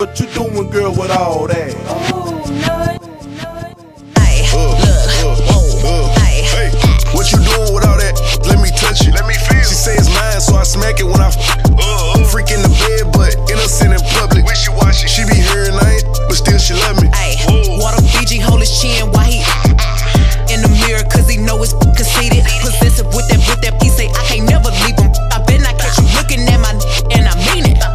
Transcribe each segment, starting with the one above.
What you doing, girl, with all that? Hey, what you doing with all that? Let me touch it. Let me feel. She say it's mine, so I smack it when I freak in the bed, but innocent in public. Wishy-washy. She be hearing I ain't, but still she love me. Ay, water Fiji, hold his chin while he in the mirror, cause he know it's conceited. Possessive with that, he say I can't never leave him. I bet not catch you looking at my and I mean it.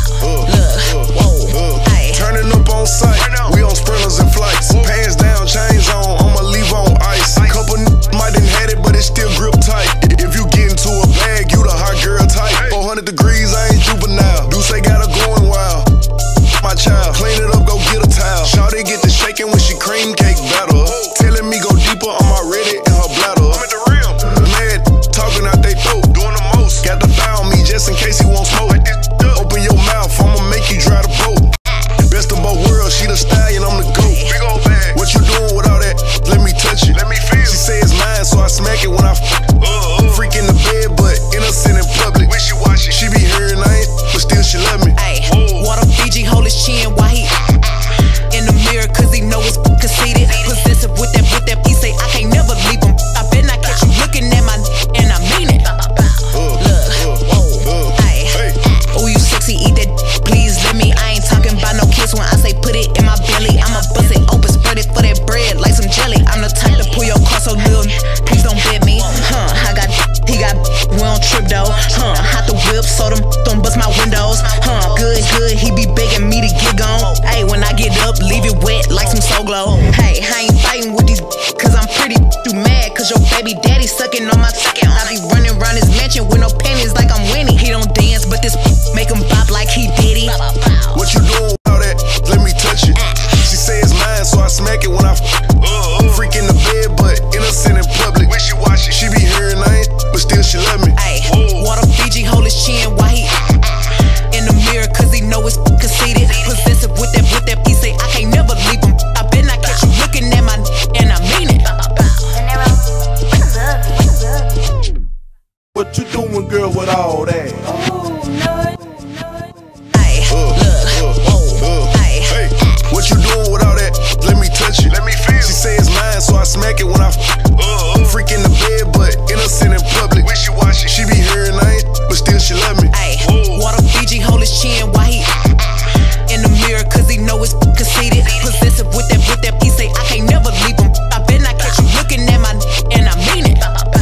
Turning up on sight, we on sprinters and flights. Pants down, chains on, I'ma leave on ice. Couple might done had it, but it still grip tight. If you get into a bag, you the hot girl type. 400 degrees, I ain't juvenile. Do say got her going wild. My child, clean it up, go get a towel. Shawty get the shaking when she cream cake batter. Telling me go deeper, I'm already in her bladder. I'm at the rim. Mad, talking out they throat, doing the most. Got the thigh on me just in case he won't smoke. Open your mouth, I'ma make you dry the boat. Best of both worlds, she the stallion, I'm the goat. Big old bag. What you doing with all that? Let me touch it. Let me feel. She say it's mine, so I smack it when I freak in the bed, but innocent in public. Wishy-washy. She be hearing I ain't, but still she love me. Ay, water Fiji, hold his chin while he in the mirror, cause he know it's conceited. Possessive with that, he say I can't never leave him. I bet not catch you looking at my and I mean it. Oh, you sexy, eat that, please let me. I ain't talking about no kiss when I say put it in my belly. I'ma bust it open, spread it for that bread like some jelly. I'm the type to pull your car so little, please don't bet me. He got, we don't trip though. Hot the whip, so don't bust my windows. Good, he be begging me to get gone. Hey, when I get up, leave it wet like some Soul Glow. Hey, I ain't fighting with these, cause I'm pretty too mad, cause your baby daddy sucking on my second. I be running around his mansion with no panties like I'm winning. He don't dance, but this make him bop like he did it. What you doing with all that? Let me touch it. She say it's mine, so I smack it when I freak in the bed, but innocent in public. Wishy-washy. She be hearing I ain't, but still she love me. Ay, water Fiji, hold his chin while he in the mirror, cause he know it's conceited. Possessive with that, he say I can't never leave him. I bet not catch you looking at my and I mean it. What you doing, girl, with all that? What you doing with all that? Let me touch it. Let me feel. She say it's mine, so I smack it when I freak in the bed, but innocent in public. Wishy-washy. She be hearing I ain't, but still she love me. Ay, water Fiji, hold his chin while he in the mirror, cause he know it's conceited. Possessive with that, he say I can't never leave him. I bet not catch you looking at my and I mean it.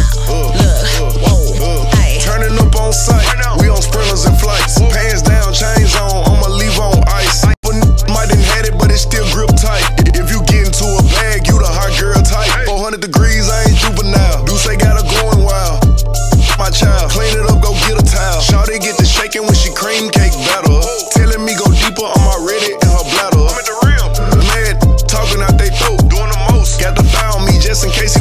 Turning up on sight, we on sprinters and flights. Pants down, chains on, I'ma leave on ice. Might done had it, but it still grip tight. If you get into a bag, you the hot girl type. 400 degrees, I ain't juvenile. Do say got her going wild. My child, clean it up, go get a towel. Shawty get the shaking when she cream cake batter. Telling me go deeper, I'm already in her bladder. I'm at the rim. Mad, talking out they throat, doing the most. Got the thigh on me just in case